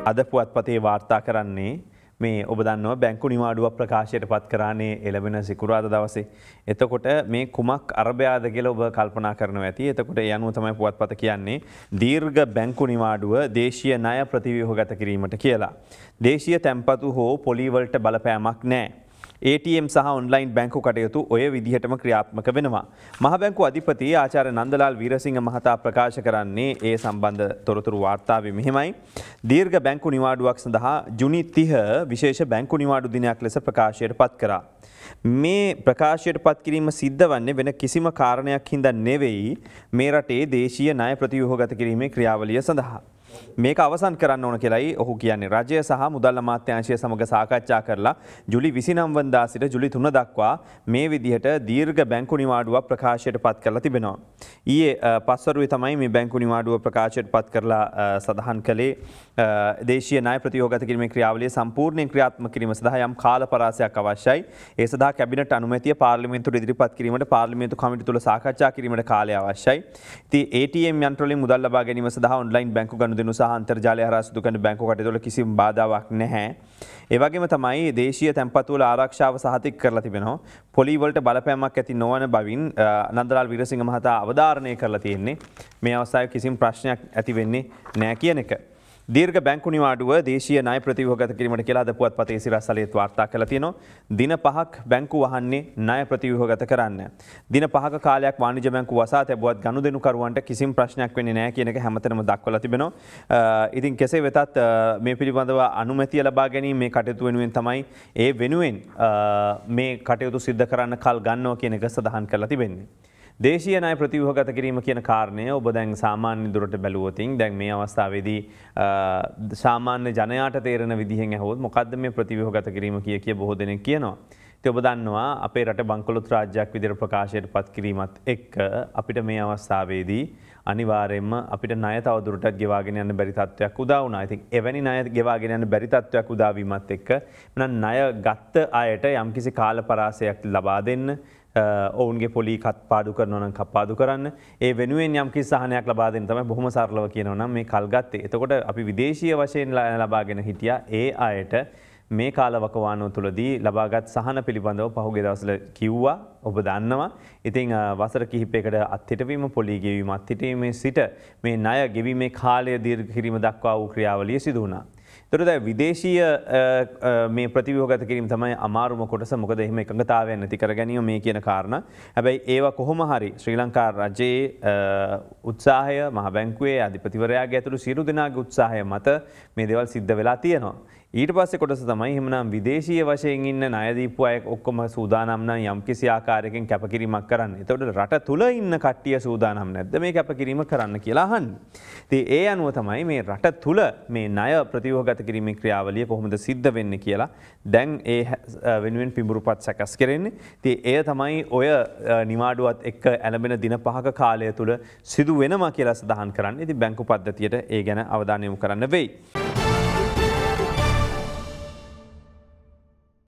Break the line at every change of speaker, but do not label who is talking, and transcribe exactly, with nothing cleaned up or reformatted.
අද පුවත්පතේ වාර්තා කරන්නේ මේ ඔබ දන්නවා බැංකු නිවාඩුවක් ප්‍රකාශයට පත් කරානේ එළවෙන සිකුරාදා දවසේ. එතකොට මේ කුමක් අරබයාද කියලා ඔබ කල්පනා කරනවා ඇති. එතකොට ඒ අනුව තමයි පුවත්පත කියන්නේ දීර්ඝ බැංකු නිවාඩුව දේශීය ණය ප්‍රතිව්‍යුහගත කිරීමට කියලා. දේශීය තැන්පතු හෝ පොලි වලට බලපෑමක් නැහැ. A T M සහ ඔන්ලයින් බැංකු කටයුතු ඔය විදිහටම ක්‍රියාත්මක වෙනවා. මහ බැංකු අධිපති ආචාර්ය නන්දලාල් වීරසිංහ මහතා ප්‍රකාශ කරන්නේ ඒ සම්බන්ධ තොරතුරු වාර්තාවේ මෙහිමයි. දීර්ඝ බැංකු නිවාඩුවක් සඳහා ජුනි තිහ විශේෂ බැංකු නිවාඩු දිනයක් ලෙස ප්‍රකාශයට පත් කරා. මේ ප්‍රකාශයට පත් කිරීම සිද්ධ වන්නේ වෙන කිසිම කාරණයක් හින්දා නෙවෙයි මේ රටේ දේශීය ණය ප්‍රතිව්‍යුහගත කිරීමේ ක්‍රියාවලිය සඳහා. මේක අවසන් කරන්න ඕන කියලායි ඔහු කියන්නේ. රජය සහ මුදල් අමාත්‍යාංශය සමග සාකච්ඡා කරලා ජුලි විසිනව වෙනිදා සිට ජුලි තුන දක්වා මේ විදිහට දීර්ඝ බැංකු නිවාඩුවක් ප්‍රකාශයට පත් කරලා තිබෙනවා. ඊයේ පස්වරුවේ තමයි මේ බැංකු නිවාඩුව ප්‍රකාශයට පත් කරලා සඳහන් කළේ දේශීය ණය ප්‍රතිව්‍යුහගත කිරීමේ ක්‍රියාවලිය සම්පූර්ණයෙන් ක්‍රියාත්මක කිරීම සඳහා යම් කාල පරාසයක් අවශ්‍යයි. ඒ සඳහා කැබිනට් අනුමැතිය පාර්ලිමේන්තුවට ඉදිරිපත් කිරීමට පාර්ලිමේන්තු කමිටු තුල සාකච්ඡා කිරීමට කාලය අවශ්‍යයි. ඉතින් A T M යන්ත්‍ර වලින් මුදල් ලබා ගැනීම සඳහා ඔන්ලයින් බැංකු ගනුදෙනු සහ අන්තර්ජාලය හරහා සිදු කරන බැංකු කටයුතු වල කිසිම බාධාවක් නැහැ. ඒ වගේම තමයි දේශීය තැන්පතු වල ආරක්ෂාව සහතික කරලා තිබෙනවා. පොලි වලට බලපෑමක් ඇති නොවන බවින් නන්දලාල් වීරසිංහ මහතා අවධාරණය කරලා තියෙන්නේ මේ අවස්ථාවේ කිසිම ප්‍රශ්නයක් ඇති වෙන්නේ නැහැ කියන එක. දීර්ඝ බැංකු නිවාඩුව දේශීය ණය ප්‍රතිව්‍යුහගත කිරීමට කියලා අද පුවත්පතේ සිරස්තලයේත් වාර්තා කරලා තියෙනවා. දින පහක් බැංකු වහන්නේ ණය ප්‍රතිව්‍යුහගත කරන්න. දින පහක කාලයක් වාණිජ්‍ය බැංකු වසා තැබුවත් ගනුදෙනුකරුවන්ට කිසිම ප්‍රශ්නයක් වෙන්නේ නැහැ කියන එක හැමතැනම දක්වලා තිබෙනවා. ඉතින් කෙසේ වෙතත් මේ පිළිබඳව අනුමැතිය ලබා ගැනීම මේ කටයුතු වෙනුවෙන් තමයි ඒ වෙනුවෙන් මේ කටයුතු සිද්ධ කරන්න කල් ගන්නවා කියන එක සඳහන් කරලා තිබෙන්නේ. දේශීය ණය ප්‍රතිව්‍යුහගත කිරීම කියන කාරණය ඔබ දැන් සාමාන්‍ය දුරට බැලුවොතින් දැන් මේ අවස්ථාවේදී සාමාන්‍ය ජනයාට තේරෙන විදිහෙන් ඇහුවොත් මොකද්ද මේ ප්‍රතිව්‍යුහගත කිරීම කිය කිය බොහෝ දෙනෙක් කියනවා. ඉතින් ඔබ දන්නවා අපේ රට බංකොලොත් රාජ්‍යයක් විදිහට ප්‍රකාශයට පත් කිරීමත් එක්ක අපිට මේ අවස්ථාවේදී අනිවාර්යයෙන්ම අපිට ණය තව දුරටත් ගෙවාගෙන යන්න බැරි තත්ත්වයක් උදා වුණා. ඉතින් එවැනි ණය ගෙවාගෙන යන්න බැරි තත්ත්වයක් උදා වීමත් එක්ක මනම් ණය ගත්ත අයට යම්කිසි කාල පරාසයක් ලබා දෙන්න ඔවුන්ගේ පොලි කත්පාඩු කරනවා නම් කප්පාදු කරන්න ඒ වෙනුවෙන් යම් කිසි සහනයක් ලබා දෙන්න තමයි බොහොම සරලව කියනවා නම් මේ කල් ගත්තේ. එතකොට අපි විදේශීය වශයෙන් ලබාගෙන හිටියා ඒ අයට මේ කාලවකවානුව තුළදී ලබාගත් සහන පිළිබඳව පහුගිය දවස්වල කිව්වා ඔබ දන්නවා. ඉතින් වසර කිහිපයකට අත්හිටවීම පොලි ගෙවීම අත්හිටීමේ සිට මේ ණය ගෙවීමේ කාලය දීර්ඝ කිරීම දක්වා වූ ක්‍රියාවලිය සිදු වුණා. එතකොට විදේශීය මේ ප්‍රතිව්‍යුහගත කිරීම තමයි අමාරුම කොටස. මොකද එහෙම එකඟතාවයක් නැති කර ගැනීම මේ කියන කාරණා. හැබැයි ඒවා කොහොම හරි ශ්‍රී ලංකා රජයේ උත්සාහය මහ බැංකුවේ අධිපතිවරයාගේ ඇතුළු සියලු දෙනාගේ උත්සාහය මත මේ දේවල් සිද්ධ වෙලා තියෙනවා. ඊට පස්සේ කොටස තමයි එහෙමනම් විදේශීය වශයෙන් ඉන්න ණය දීපු අය ඔක්කොම සූදානම් නම් යම්කිසි ආකාරයකින් කැපකිරීමක් කරන්න. එතකොට රට තුල ඉන්න කට්ටිය සූදානම් නැද්ද මේ කැපකිරීම කරන්න කියලා අහන්නේ. ඉතින් ඒ අනුව තමයි මේ රට තුල මේ ණය ප්‍රතිව්‍යුහගත කිරීමේ ක්‍රියාවලිය කොහොමද සිද්ධ වෙන්නේ කියලා දැන් ඒ වෙනුවෙන් පිඹුරුපත් සකස් කරන්නේ. ඉතින් එය තමයි ඔය නිවාඩුවත් එක්ක ඇලඹෙන දින පහක කාලය තුල සිදු වෙනවා කියලා සඳහන් කරන්නේ. ඉතින් බැංකු පද්ධතියට ඒ ගැන අවධානය යොමු කරන්න වෙයි.